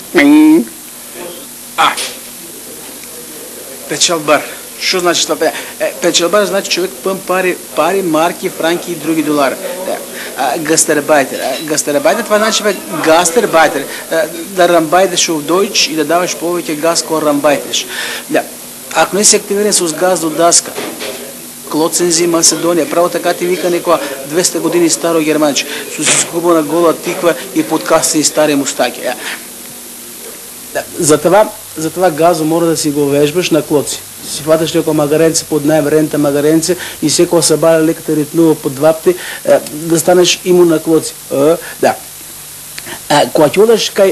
Печалбар. Що значи това? Печалбар значи човек пън пари, марки, франки и други долари. Гастарбайтер. Гастарбайтер това значи гастарбайтер. Да рамбайтеш в Deutsch и да даваш повече газ, ко рамбайтеш. Ако не си активиран с газ до даска, Клоцензи, Македония, право така ти вика некоя 200 години старо германче, с изгубена гола тиква и подкасти стари мустаки. Затова газо мора да си го вежбаш на клоци. Си хваташ леко магаренце под най-вредните магаренце и всеко събаля леката ритнува под двапти, да станеш имун на клоци. Когато одаш кај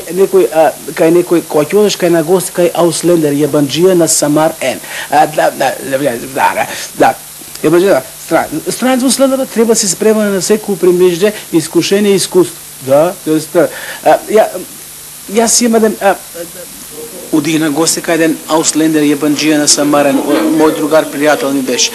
на гости кај Ауслендер, јабанџија на Самар Ен. Странец Ауслендер треба да се спрема на секој примежде искушение и искуство. Јас имам Одих на гости кај еден Ауслендер јабанџија на Самарен, мој другар пријател ми беше.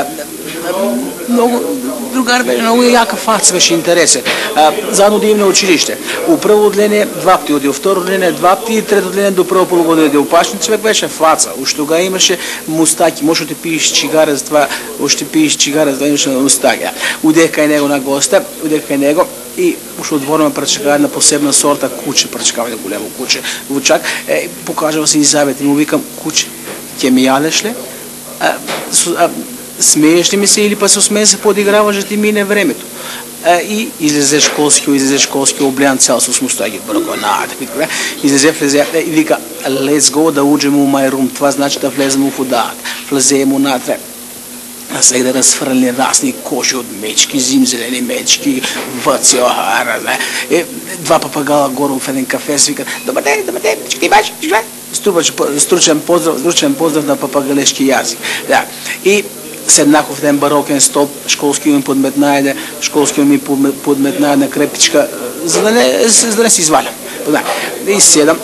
Другар беше много јака фаца, беше интересен. Заедно одивме на училиште. У прво одлене 2 пти оди, у второ одлене 2 пти и трето одлене до прво полугодие оди. Опашен човек беше фаца. Уж тога имаше мустаки. Може да пиеш чигара, затова имаше мустаки. Одех кај него на госта, и уште отвориме прачкава една посебна сорта куче, прачкава едно големо куче. Вучак, покажава се Изавет и му викам, куче, ќе ми јадеш ли? Смееш ли ми се или па се усмееш се подиграваш да ти мине времето? И излезе школски облян цял с мустаги, излезе, влезе и вика, let's go да уđemo u my room, това значи да влезем у водата, влеземо натре. А сега да разфърли разни кожи от мечки, зимзелени мечки, въци, два папагала горе в един кафе, си викат, добър ден, че ти бачи, стручен поздрав на папагалешки язик. И седнах в един барокен стол, школски ми подметна една крепичка, за да не си извалям. И седам,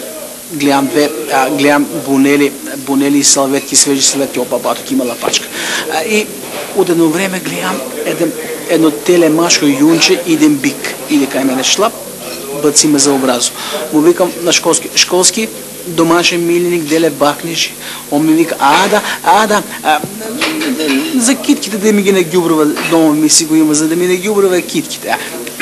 гледам бунели и салветки, свежи салветки, опа, батък има лапачка. И от едно време гледам едно телемашко юнче и един бик. Иде кај мене шлап, баци ме за образо. Му викам на школски, домашен миленик, деле бакниш. Он ми вика, за китките да ми ги не гюбрува, дома ми си го има, за да ми не гюбрува китките.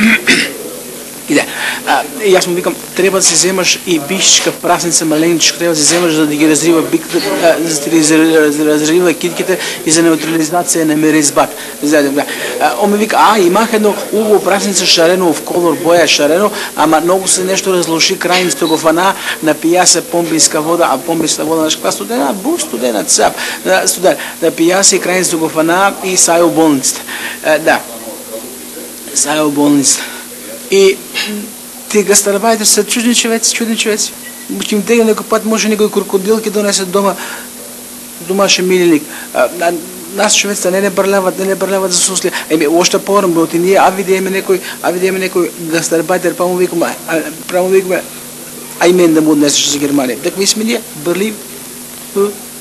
И аз му викам, трябва да си вземаш и бишичка прасница маленичка, трябва да си вземаш, за да ги разрива биката, за да разрива китките и за неутрализация на миризбат. Он ми вика, имах едно убаво прасница шарено в колор боя шарено, ама много се нещо разлоши крайницата го фана, напия се помбинска вода, а помбинска вода на студена, студена цап, напия се крайницата го фана и сая в болницата. Сая в болницата. И те гастарбайтери са чудни човеци. Им тега некој пат може некој крокодил ке донесе дома домашен миленик. Нас човеците не брляват за сусли. Още по-рано ти ние, видиме некој гастарбайтер, па му викаме, ај мен да му однесеш за Германија. Так ми сме ние, бърли,